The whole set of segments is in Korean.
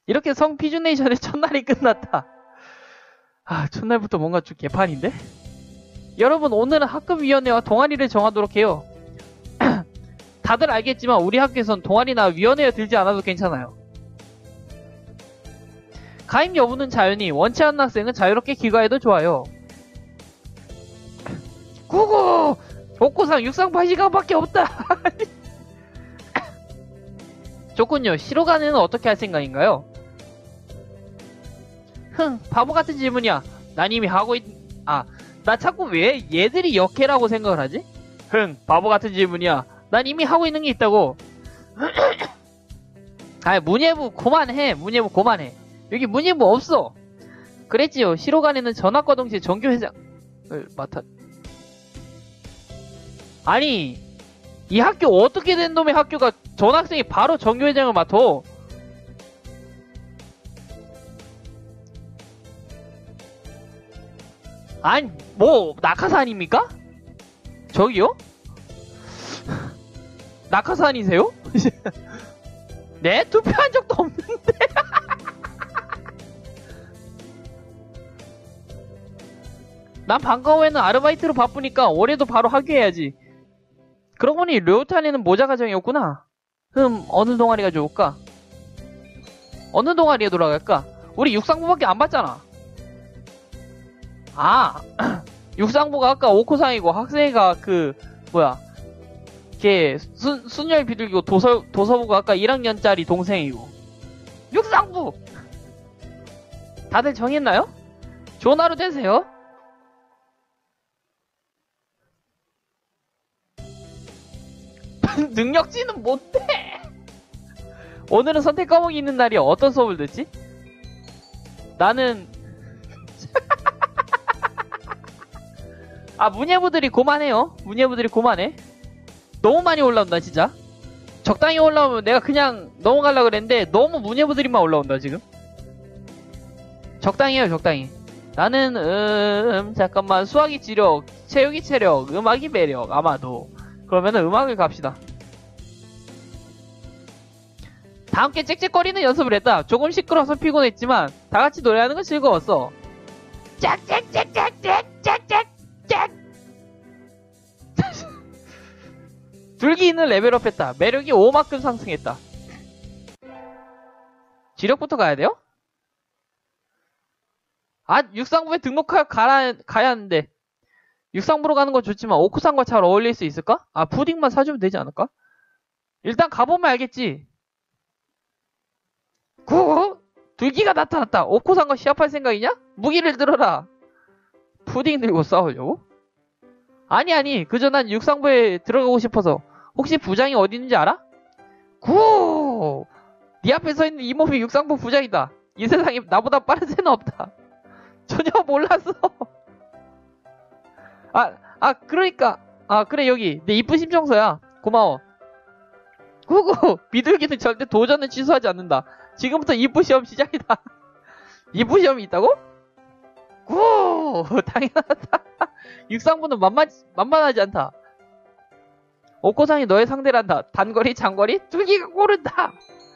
이렇게 성피주네이션의 첫날이 끝났다. 첫날부터 뭔가 좀 개판인데? 여러분, 오늘은 학급위원회와 동아리를 정하도록 해요. 다들 알겠지만 우리 학교에선 동아리나 위원회에 들지 않아도 괜찮아요. 가입 여부는 자연히, 원치 않는 학생은 자유롭게 귀가해도 좋아요. 구구! 복고상 육상 8시간밖에 없다. 좋군요. 시로가는 어떻게 할 생각인가요? 바보같은 질문이야. 난 이미 하고 나 자꾸 왜 얘들이 역해라고 생각을 하지? 바보같은 질문이야. 난 이미 하고 있는 게 있다고. 문예부 그만해. 문예부 그만해. 여기 문예부 없어. 그랬지요. 시로간에는 전학과 동시에 정교회장을 맡아. 아니, 이 학교 어떻게 된 놈의 학교가 전학생이 바로 정교회장을 맡아? 아니, 뭐 낙하산입니까? 저기요? 낙하산이세요? 네? 투표한 적도 없는데. 난 방과 후에는 아르바이트로 바쁘니까 올해도 바로 학교해야지. 그러고 보니 료탄에는 모자 과정이었구나. 어느 동아리가 좋을까? 어느 동아리에 돌아갈까? 우리 육상부밖에 안 봤잖아. 육상부가 아까 오코상이고 학생회가 걔 순열 비둘기고 도서부가 아까 1학년짜리 동생이고. 육상부! 다들 정했나요? 좋은 하루 되세요. 능력치는 못해. 오늘은 선택 과목이 있는 날이야. 어떤 수업을 듣지? 나는 문예부들이 고만해요. 문예부들이 고만해. 너무 많이 올라온다 진짜. 적당히 올라오면 내가 그냥 넘어가려고 그랬는데 너무 문예부들이만 올라온다 지금. 적당히 해요. 적당히. 나는 잠깐만. 수학이 지력, 체육이 체력, 음악이 매력. 아마도 그러면은 음악을 갑시다. 다함께 짹짹거리는 연습을 했다. 조금 시끄러워서 피곤했지만 다같이 노래하는 건 즐거웠어. 짹짹짹짹짹짹짹. 둘기인을 레벨업했다. 매력이 5만큼 상승했다. 지력부터 가야 돼요? 육상부에 등록하여 가야 하는데. 육상부로 가는 건 좋지만 오쿠상과 잘 어울릴 수 있을까? 푸딩만 사주면 되지 않을까? 일단 가보면 알겠지. 둘기가 나타났다. 오쿠상과 시합할 생각이냐? 무기를 들어라. 푸딩 들고 싸우려고? 아니 그저 난 육상부에 들어가고 싶어서. 혹시 부장이 어디 있는지 알아? 네 앞에 서 있는 이 몸이 육상부 부장이다. 이 세상에 나보다 빠른 새는 없다. 전혀 몰랐어. 그러니까 그래 여기 내 이쁜 심청서야. 고마워. 비둘기는 절대 도전을 취소하지 않는다. 지금부터 이쁘 시험 시작이다. 이쁘 시험이 있다고? 당연하다. 육상부는 만만하지 않다. 옥고상이 너의 상대란다. 단거리, 장거리, 둘기가 고른다.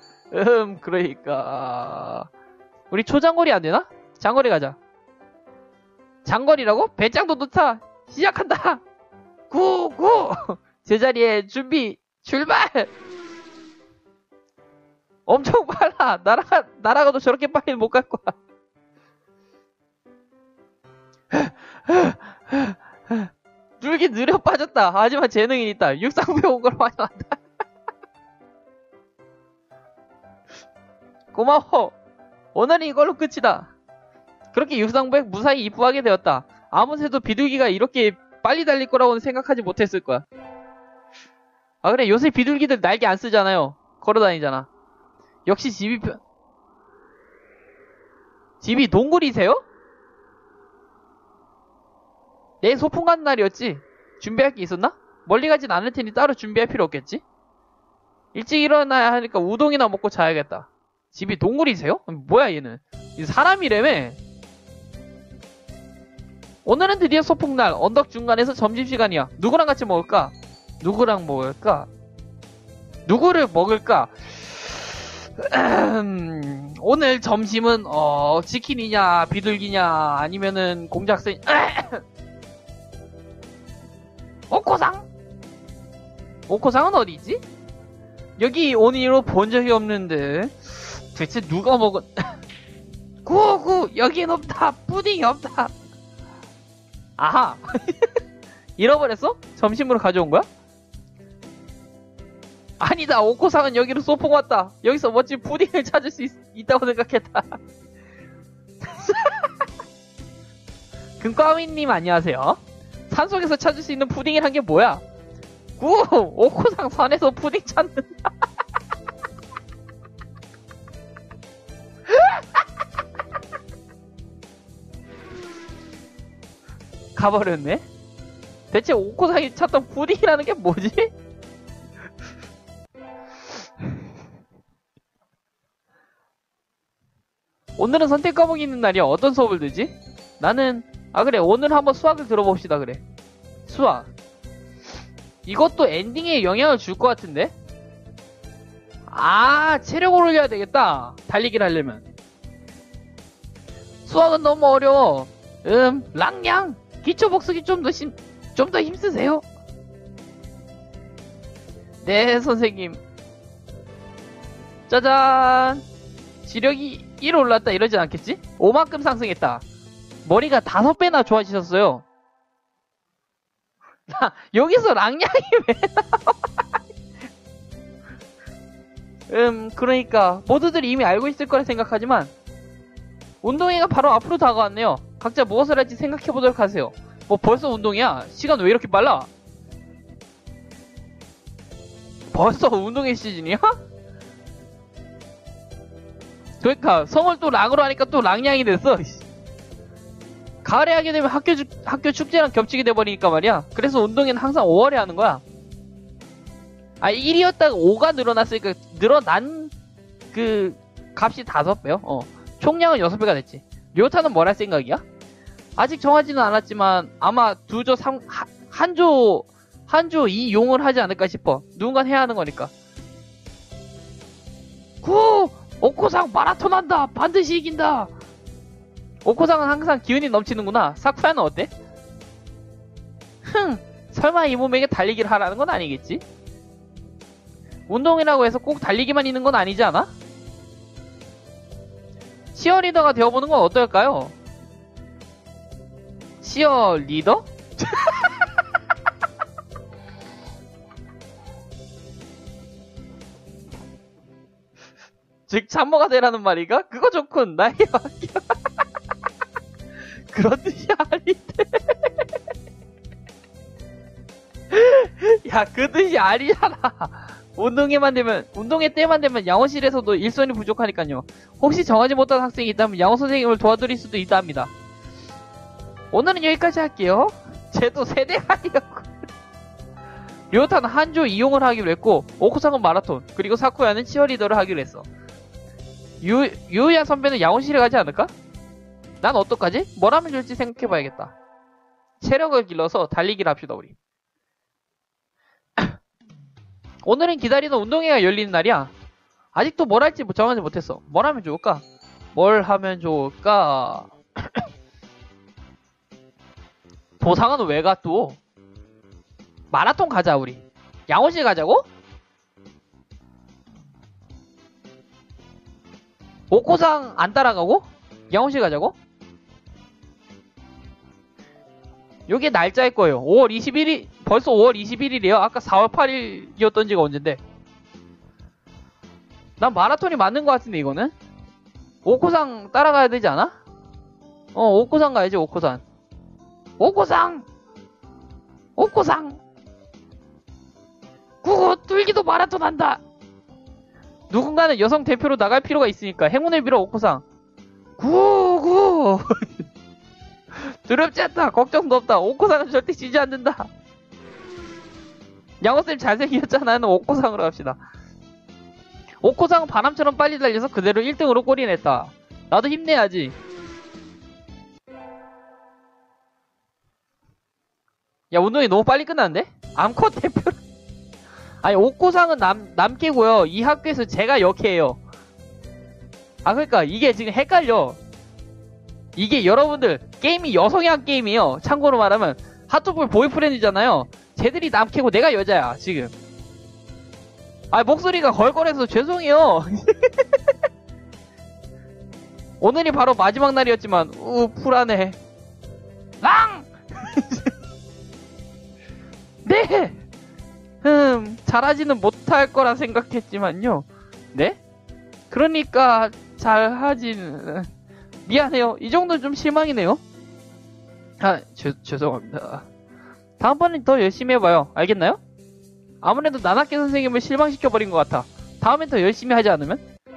그러니까 우리 초장거리 안 되나? 장거리 가자. 장거리라고? 배짱도 놓다. 시작한다. 제자리에 준비 출발. 엄청 빨라. 날아가도 저렇게 빨리 못 갈 거야. 둘기 느려 빠졌다. 하지만 재능이 있다. 육상부에 온 걸 환영한다. 고마워. 오늘은 이걸로 끝이다. 그렇게 육상부에 무사히 입부하게 되었다. 아무 새도 비둘기가 이렇게 빨리 달릴 거라고는 생각하지 못했을 거야. 그래 요새 비둘기들 날개 안 쓰잖아요. 걸어다니잖아. 역시 집이 동굴이세요? 내일 소풍 가는 날이었지. 준비할 게 있었나? 멀리 가진 않을 테니 따로 준비할 필요 없겠지? 일찍 일어나야 하니까 우동이나 먹고 자야겠다. 집이 동굴이세요? 뭐야 얘는. 사람이라며. 오늘은 드디어 소풍날. 언덕 중간에서 점심시간이야. 누구랑 같이 먹을까? 누구랑 먹을까? 누구를 먹을까? 오늘 점심은 치킨이냐 비둘기냐 아니면은 공작새 오코상? 오코상은 어디지? 여기 온 이후로 본 적이 없는데 대체 누가 먹은 구구 여긴 없다 푸딩이 없다. 아하 잃어버렸어? 점심으로 가져온 거야? 아니다 오코상은 여기로 소풍 왔다. 여기서 멋진 푸딩을 찾을 수 있다고 생각했다. 금과미님 안녕하세요. 산속에서 찾을 수 있는 푸딩이란 게 뭐야? 구 오코상 산에서 푸딩 찾는다. 가버렸네. 대체 오코상이 찾던 푸딩이라는 게 뭐지? 오늘은 선택 과목이 있는 날이야. 어떤 수업을 들지? 나는 그래 오늘 한번 수학을 들어봅시다. 그래 수학 이것도 엔딩에 영향을 줄 것 같은데? 체력을 올려야 되겠다. 달리기를 하려면. 수학은 너무 어려워. 랑냥 기초 복습이 좀 더 힘쓰세요. 네 선생님. 짜잔. 지력이 1 올랐다 이러진 않겠지? 5만큼 상승했다. 머리가 5배나 좋아지셨어요. 여기서 랑냥이 왜 나와? 그러니까 모두들 이미 알고 있을 거라 생각하지만 운동회가 바로 앞으로 다가왔네요. 각자 무엇을 할지 생각해보도록 하세요. 뭐 벌써 운동이야? 시간 왜 이렇게 빨라? 벌써 운동회 시즌이야? 그러니까 성을 또 랑으로 하니까 또 랑냥이 됐어. 가을에 하게 되면 학교 축제랑 겹치게 돼버리니까 말이야. 그래서 운동회는 항상 5월에 하는 거야. 1이었다가 5가 늘어났으니까 늘어난 그 값이 5배요. 총량은 6배가 됐지. 료타는 뭘 할 생각이야? 아직 정하지는 않았지만 아마 한조 2용을 하지 않을까 싶어. 누군가 해야 하는 거니까. 오코상 마라톤 한다. 반드시 이긴다. 오코상은 항상 기운이 넘치는구나. 사쿠야는 어때? 설마 이 몸에게 달리기를 하라는 건 아니겠지? 운동이라고 해서 꼭 달리기만 있는 건 아니지 않아? 치어리더가 되어보는 건 어떨까요? 치어리더? 즉 참모가 되라는 말이가? 그거 좋군. 나에게 맡겨. 그런 뜻이 아닌데. 야, 그 뜻이 아니잖아. 운동회 때만 되면 양호실에서도 일손이 부족하니까요. 혹시 정하지 못한 학생이 있다면 양호 선생님을 도와드릴 수도 있답니다. 오늘은 여기까지 할게요. 쟤도 세대가리였고. 료타는 한조 이용을 하기로 했고, 오코상은 마라톤, 그리고 사쿠야는 치어리더를 하기로 했어. 유우야 선배는 양호실에 가지 않을까? 난 어떡하지? 뭘 하면 좋을지 생각해봐야겠다. 체력을 길러서 달리기를 합시다, 우리. 오늘은 기다리던 운동회가 열리는 날이야. 아직도 뭘 할지 정하지 못했어. 뭘 하면 좋을까? 도상은 왜 가 또? 마라톤 가자 우리. 양호실 가자고? 오코상 안 따라가고? 양호실 가자고? 요게 날짜일 거예요. 5월 21일, 벌써 5월 21일이에요. 아까 4월 8일이었던 지가 언젠데. 난 마라톤이 맞는 것 같은데, 이거는? 오코상 따라가야 되지 않아? 오코상 가야지, 오코상. 오코상! 구구, 뚫기도 마라톤 한다! 누군가는 여성 대표로 나갈 필요가 있으니까 행운을 빌어, 오코상. 구구! 두렵지 않다. 걱정도 없다. 오코상은 절대 지지 않는다. 양호쌤 잘생겼잖아요. 오코상으로 갑시다. 오코상은 바람처럼 빨리 달려서 그대로 1등으로 골인했다. 나도 힘내야지. 야, 운동이 너무 빨리 끝났는데? 암컷 대표. 아니, 오코상은 남캐고요. 이 학교에서 제가 역캐예요. 아 그러니까 이게 지금 헷갈려. 이게 여러분들 게임이 여성향 게임이에요. 참고로 말하면 핫도볼 보이프렌드잖아요. 쟤들이 남캐고 내가 여자야 지금. 아 목소리가 걸걸해서 죄송해요. 오늘이 바로 마지막 날이었지만 불안해. 랑! 네! 잘하지는 못할 거라 생각했지만요. 네? 그러니까 잘하지는... 미안해요. 이 정도는 좀 실망이네요. 아, 죄송합니다. 다음번엔 더 열심히 해봐요. 알겠나요? 아무래도 나나케 선생님을 실망시켜버린 것 같아. 다음엔 더 열심히 하지 않으면?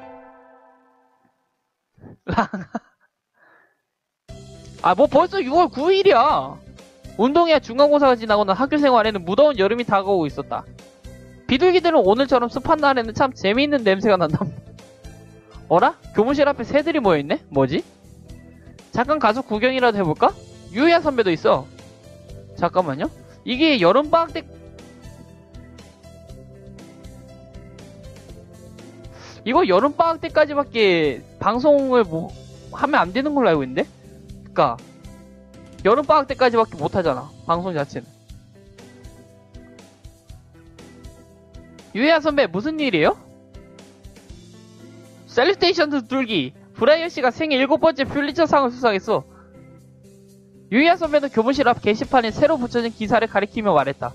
아, 뭐 벌써 6월 9일이야. 운동회와 중간고사가 지나고는 학교 생활에는 무더운 여름이 다가오고 있었다. 비둘기들은 오늘처럼 습한 날에는 참 재미있는 냄새가 난다. 어라? 교무실 앞에 새들이 모여있네? 뭐지? 잠깐 가서 구경이라도 해볼까? 유야 선배도 있어. 잠깐만요. 이게 여름방학 때... 이거 여름방학 때까지밖에 방송을 뭐 하면 안 되는 걸로 알고 있는데? 그니까 여름방학 때까지밖에 못하잖아. 방송 자체는. 유야 선배 무슨 일이에요? 셀리테이션드 둘기. 브라이언 씨가 생애 7번째 퓰리처상을 수상했어. 유야 선배는 교무실 앞 게시판에 새로 붙여진 기사를 가리키며 말했다.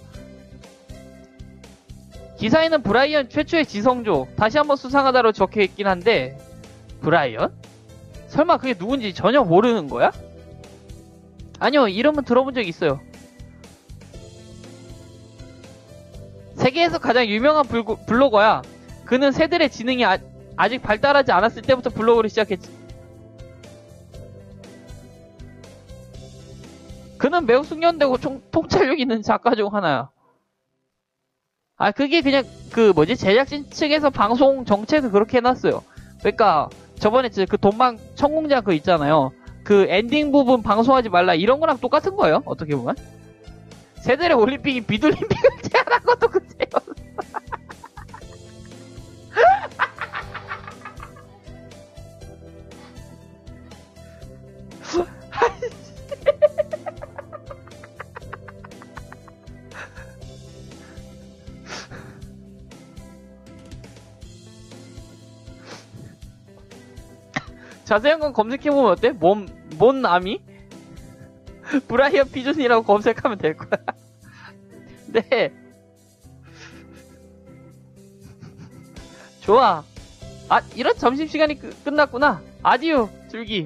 기사에는 브라이언 최초의 지성조 다시 한번 수상하다로 적혀있긴 한데 브라이언? 설마 그게 누군지 전혀 모르는 거야? 아니요, 이름은 들어본 적이 있어요. 세계에서 가장 유명한 블로거야. 그는 새들의 지능이 아직 발달하지 않았을 때부터 블로그를 시작했지. 그는 매우 숙련되고 통찰력 있는 작가 중 하나야. 아, 그게 그냥 제작진 측에서 방송 정책에서 그렇게 해놨어요. 그러니까 저번에 그 돈방 천공장 그거 있잖아요. 그 엔딩 부분 방송하지 말라 이런 거랑 똑같은 거예요. 어떻게 보면. 새들의 올림픽이 비둘림픽을 제안한 것도 그때요. 자세한 건 검색해보면 어때? 뭔 아미? 브라이언 피존이라고 검색하면 될 거야. 네. 좋아. 아, 이런 점심시간이 끝났구나. 아디오, 줄기.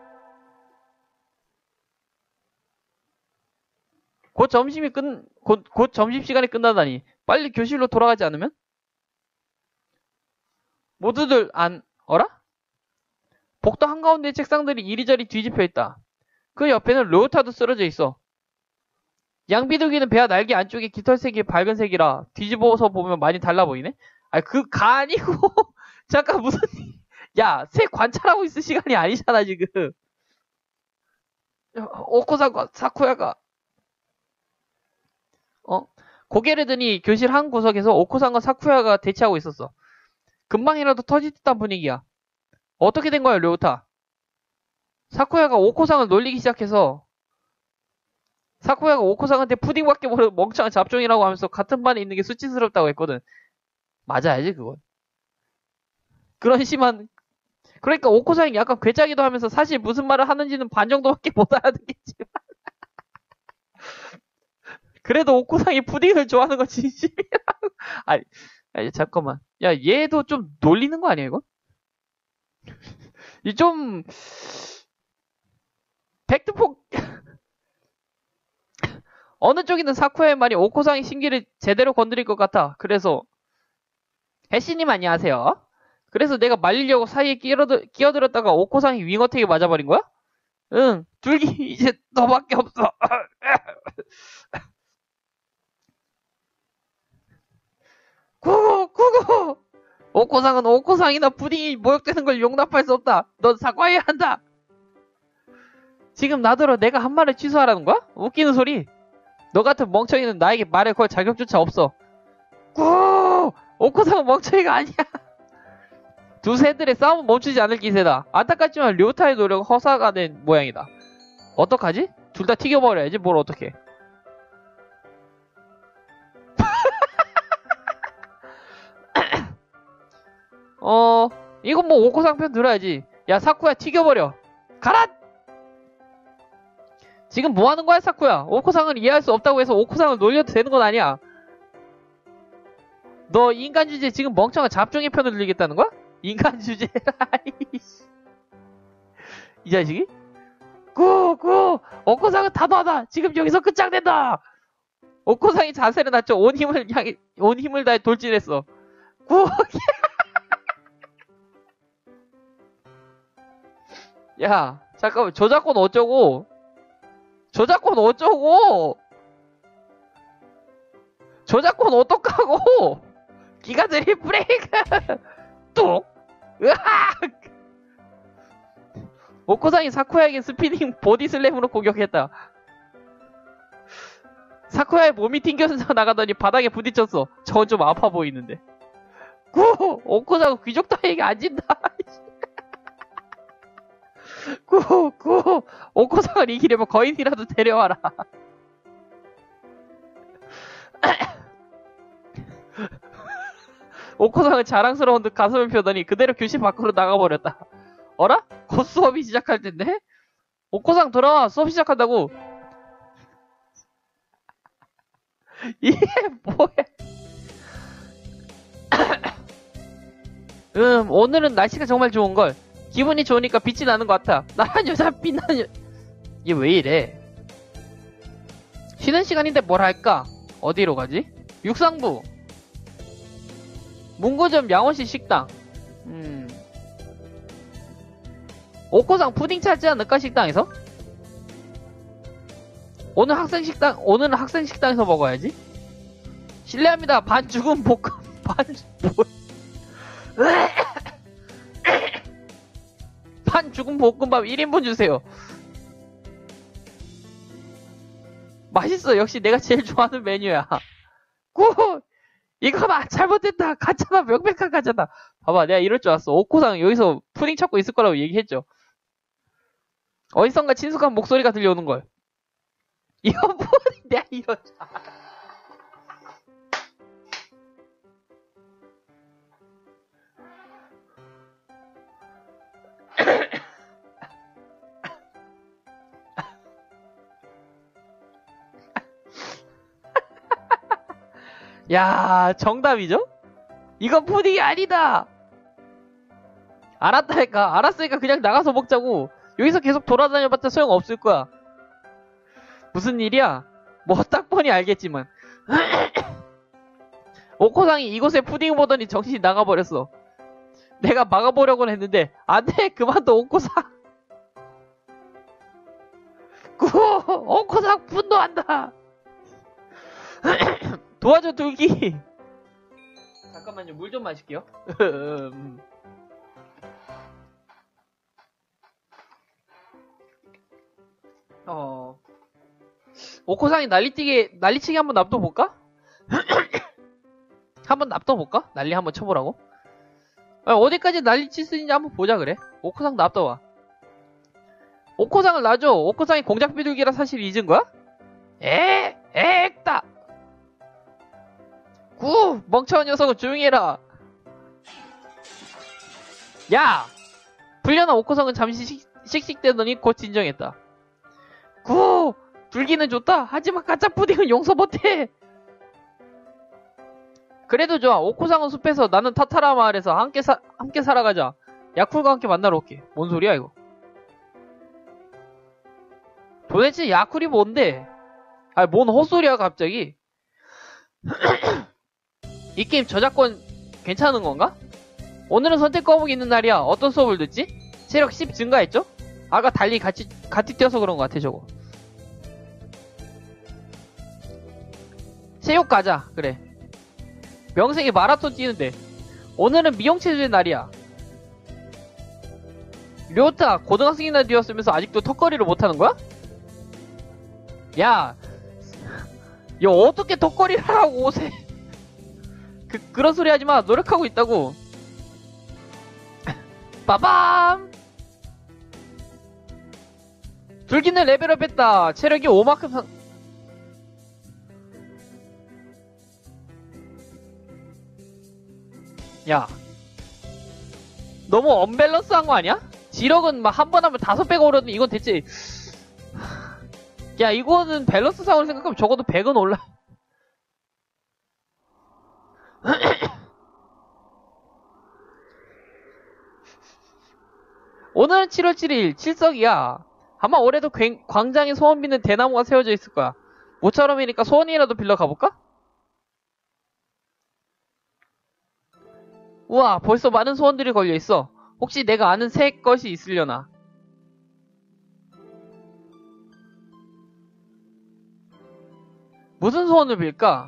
곧 점심시간이 끝나다니. 빨리 교실로 돌아가지 않으면? 모두들 어라? 복도 한가운데 책상들이 이리저리 뒤집혀 있다. 그 옆에는 로우타도 쓰러져 있어. 양비둘기는 배와 날개 안쪽에 깃털색이 밝은 색이라 뒤집어서 보면 많이 달라 보이네? 아니 가 아니고 잠깐 무슨 야, 새 관찰하고 있을 시간이 아니잖아 지금. 오코상과 사쿠야가 고개를 드니 교실 한 구석에서 오코상과 사쿠야가 대치하고 있었어. 금방이라도 터질 듯한 분위기야. 어떻게 된 거야, 료타? 사쿠야가 오코상을 놀리기 시작해서 사쿠야가 오코상한테 푸딩밖에 모르는 멍청한 잡종이라고 하면서 같은 반에 있는 게 수치스럽다고 했거든. 맞아야지 그건. 그런 심한 그러니까 오코상이 약간 괴짜기도 하면서 사실 무슨 말을 하는지는 반 정도밖에 못 알아듣겠지만 그래도 오코상이 푸딩을 좋아하는 건 진심이라고. 아니 잠깐만. 야, 얘도 좀 놀리는 거 아니야 이거? 이 좀 팩트폭 어느 쪽이든 사쿠야의 말이 오코상의 심기를 제대로 건드릴 것 같아. 그래서 해시님 안녕하세요. 그래서 내가 말리려고 사이에 끼어들었다가 오코상이 윙어택에 맞아버린 거야? 응, 둘기 이제 너밖에 없어. 구구 오코상은 오코상이나 푸딩이 모욕되는 걸 용납할 수 없다. 넌 사과해야 한다. 지금 나더러 내가 한 말을 취소하라는 거야? 웃기는 소리. 너 같은 멍청이는 나에게 말을 걸 자격조차 없어. 오코상은 멍청이가 아니야. 두 새들의 싸움은 멈추지 않을 기세다. 안타깝지만 료타의 노력은 허사가 된 모양이다. 어떡하지? 둘 다 튀겨버려야지. 뭘 어떡해. 이건 뭐 오코상 편 들어야지. 야, 사쿠야 튀겨버려. 가라! 지금 뭐하는 거야, 사쿠야? 오코상을 이해할 수 없다고 해서 오코상을 놀려도 되는 건 아니야. 너 인간 주제에 지금 멍청한 잡종의 편을 들리겠다는 거야? 인간 주제라. 이 자식이? 오코상은 단호하다. 지금 여기서 끝장낸다. 오코상이 자세를 낮춰 온 힘을 다해 돌진했어. 야, 잠깐만. 저작권 어쩌고? 저작권 어떡하고? 기가들이 브레이크! 뚝! 으악! 오코상이 사쿠야에게 스피닝 보디슬램으로 공격했다. 사쿠야의 몸이 튕겨서 나가더니 바닥에 부딪혔어. 저건 좀 아파 보이는데. 오코상은 귀족 따위에게 안 진다. 오코상을 이기려면 거인이라도 데려와라. 오코상은 자랑스러운 듯 가슴을 펴더니 그대로 교실 밖으로 나가버렸다. 어라? 곧 수업이 시작할 텐데? 오코상 돌아와. 수업 시작한다고. 이게 뭐야? 오늘은 날씨가 정말 좋은걸. 기분이 좋으니까 빛이 나는 것 같아. 나란 여자 빛나는 이게 왜 이래? 쉬는 시간인데 뭘 할까? 어디로 가지? 육상부, 문구점, 양호시 식당. 오코상 푸딩 찾지 않을까? 식당에서? 오늘은 학생 식당에서 먹어야지. 실례합니다. 반 죽은 볶음 반 죽은 볶음밥 1인분 주세요. 맛있어. 역시 내가 제일 좋아하는 메뉴야. 이거 봐. 잘못됐다. 가짜다. 명백한 가짜다. 봐봐. 내가 이럴 줄 알았어. 오코상 여기서 푸딩 찾고 있을 거라고 얘기했죠. 어디선가 친숙한 목소리가 들려오는 걸. 이거 푸딩 내가 이럴 줄 알았어. 야, 정답이죠? 이건 푸딩이 아니다! 알았다니까. 알았으니까 그냥 나가서 먹자고. 여기서 계속 돌아다녀봤자 소용없을 거야. 무슨 일이야? 뭐 딱 보니 알겠지만. 오코상이 이곳에 푸딩을 보더니 정신이 나가버렸어. 내가 막아보려고는 했는데 안돼. 그만둬 오코상. 오코상 분노한다. 도와줘 둘기. 잠깐만요. 물 좀 마실게요. 오코상이 난리치기 한번 납둬볼까? 한번 납둬볼까? 난리 한번 쳐보라고? 어디까지 난리칠 수 있는지 한번 보자 그래. 오코상 납둬봐. 오코상을 놔줘. 오코상이 공작 비둘기라 사실 잊은 거야? 액다. 멍청한 녀석은 조용히 해라. 야! 불려난 오코상은 잠시 씩씩대더니 곧 진정했다. 둘기는 좋다. 하지만 가짜 푸딩은 용서 못해. 그래도 좋아. 오코상은 숲에서, 나는 타타라 마을에서 함께 살아가자. 야쿨과 함께 만나러 올게. 뭔 소리야 이거? 도대체 야쿨이 뭔데? 아니 뭔 헛소리야 갑자기. 이 게임 저작권 괜찮은 건가? 오늘은 선택 과목이 있는 날이야. 어떤 수업을 듣지? 체력 10 증가했죠? 아까 달리 같이 뛰어서 그런 것 같아 저거. 체육 가자. 그래. 명색이 마라톤 뛰는데. 오늘은 미용체조의 날이야. 료타 고등학생이나 되었으면서 아직도 턱걸이를 못하는 거야? 야 어떻게 턱걸이를 하라고 옷에. 그런 소리 하지마. 노력하고 있다고. 빠밤! 둘기는 레벨업 했다. 체력이 5만큼 상... 야, 너무 언밸런스한 거 아니야? 지력은 막 한 번 하면 5배가 오르는데 이건 대체... 야, 이거는 밸런스 상으로 생각하면 적어도 100은 올라. 오늘은 7월 7일 칠석이야. 아마 올해도 광장에 소원 빚는 대나무가 세워져 있을 거야. 모처럼이니까 소원이라도 빌러 가볼까? 우와, 벌써 많은 소원들이 걸려있어. 혹시 내가 아는 새 것이 있으려나? 무슨 소원을 빌까?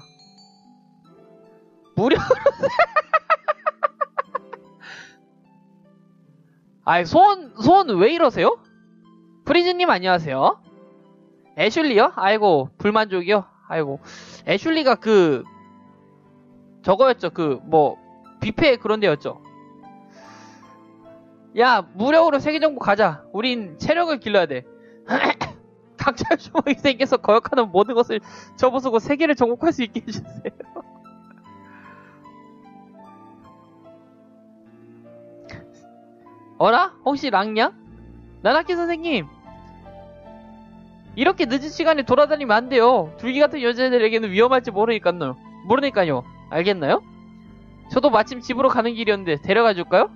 무료로 아이, 소원 왜 이러세요? 프리즈님 안녕하세요. 애슐리요? 아이고, 불만족이요? 아이고. 애슐리가 저거였죠. 뷔페 그런 데였죠. 야, 무력으로 세계정복 가자. 우린 체력을 길러야 돼. 강철 주먹이 생겨서 거역하는 모든 것을 접어쓰고 세계를 정복할 수 있게 해주세요. 어라? 혹시 랑냐? 나나키 선생님, 이렇게 늦은 시간에 돌아다니면 안 돼요. 둘기 같은 여자들에게는 위험할지 모르니까요. 알겠나요? 저도 마침 집으로 가는 길이었는데 데려가 줄까요?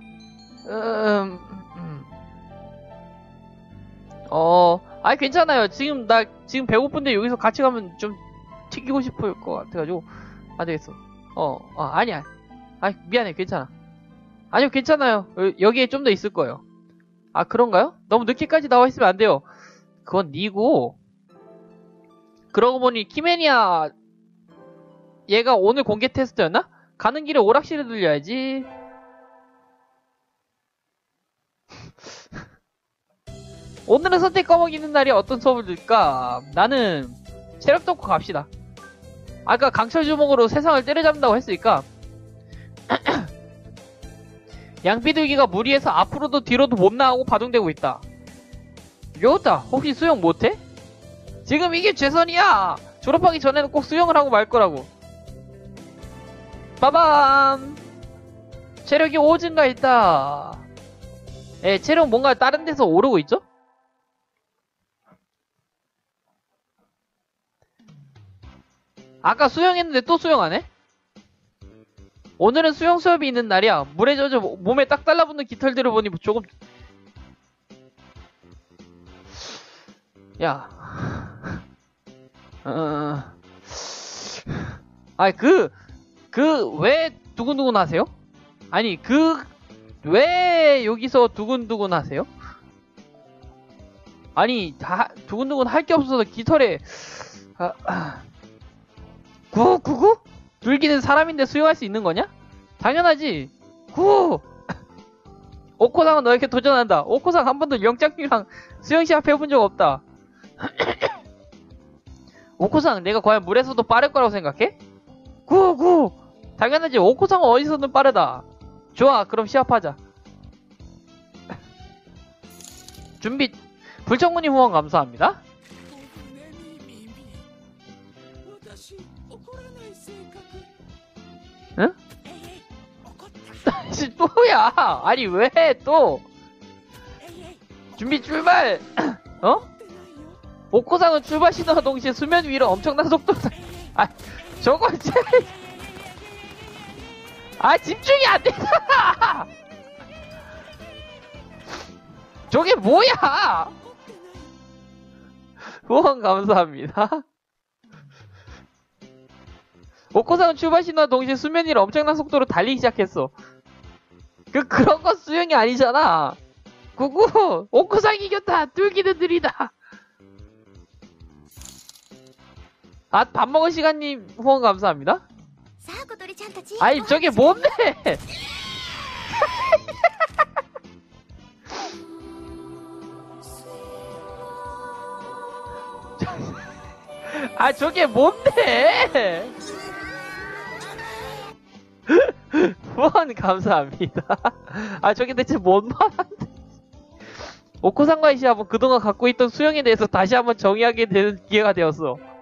아니 괜찮아요. 지금 배고픈데 여기서 같이 가면 좀 튀기고 싶을 것 같아가지고 안 되겠어. 아니야. 미안해. 괜찮아. 아니요, 괜찮아요. 여기에 좀 더 있을 거예요. 아, 그런가요? 너무 늦게까지 나와 있으면 안 돼요. 그건 니고. 그러고 보니 키메니아 얘가 오늘 공개 테스트였나? 가는 길에 오락실에 들려야지. 오늘은 선택 꺼먹이는 날이 어떤 수업을 들까? 나는 체력 돋고 갑시다. 아까 강철 주먹으로 세상을 때려잡는다고 했으니까 양비둘기가 무리해서 앞으로도 뒤로도 못 나가고 바둥대고 있다. 요다, 혹시 수영 못해? 지금 이게 최선이야. 졸업하기 전에는 꼭 수영을 하고 말 거라고. 빠밤. 체력이 5 증가했다. 체력 뭔가 다른 데서 오르고 있죠? 아까 수영했는데 또 수영하네? 오늘은 수영 수업이 있는 날이야. 물에 젖어 몸에 딱 달라붙는 깃털들을 보니 조금... 야. 왜 두근두근 하세요? 아니, 왜 여기서 두근두근 하세요? 아니, 두근두근 할 게 없어서 깃털에... 구구구? 둘기는 사람인데 수영할 수 있는 거냐? 당연하지. 오코상은 너에게 도전한다. 오코상 한 번도 영장님이랑 수영 시합 해본 적 없다. 오코상, 내가 과연 물에서도 빠를 거라고 생각해? 당연하지. 오코상은 어디서든 빠르다. 좋아, 그럼 시합하자. 준비. 불청문이 후원 감사합니다. 응? 또야. 아니 왜 또? 준비 출발. 오코상은 출발 신호와 동시에 수면 위로 엄청난 속도로 저거 집중이 안 되잖아. 저게 뭐야? 후원 감사합니다. 오코상은 출발 신호와 동시에 수면 위로 엄청난 속도로 달리기 시작했어. 그런 거 수영이 아니잖아. 오코상 이겼다. 둘기는 느리다. 밥 먹을 시간님 후원 감사합니다. 아니 저게 뭔데? 저게 뭔데? 후원 감사합니다. 아, 저게 대체 뭔 말인데. 오코상과의 시합은 그동안 갖고 있던 수영에 대해서 다시 한번 정의하게 되는 기회가 되었어.